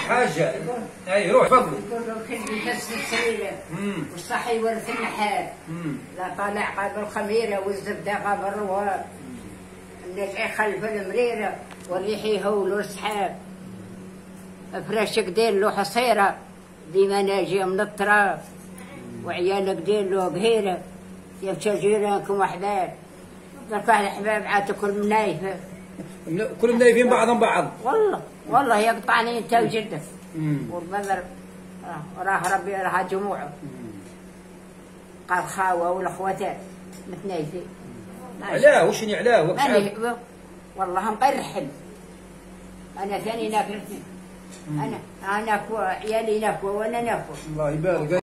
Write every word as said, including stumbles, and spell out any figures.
حاجه. اي روح تفضلي. يقول له كان يكسر سريره والصحي يورث النحال. لا طالع قابل خميره والزبده قابل الرواب. النجع خلف المريره والريح يهول السحاب. فراشك دير له حصيره ديما ناجيه من التراب. وعيالك دير له قهيره يمشى جيرانكم احباب. درك واحد الحباب عاد تاكل منايفه. كل منايفين بعضهم بعض. والله والله يقطعني انت وجدك. والبذر راه ربي راه جموعه. قال خاوه والاخوتان متنايفين. علاه وش اللي علاه؟ أنا والله مقرحل. انا ثاني ناكل اثنين. انا انا ناكل عيالي ناكل وانا ناكل. الله يبارك.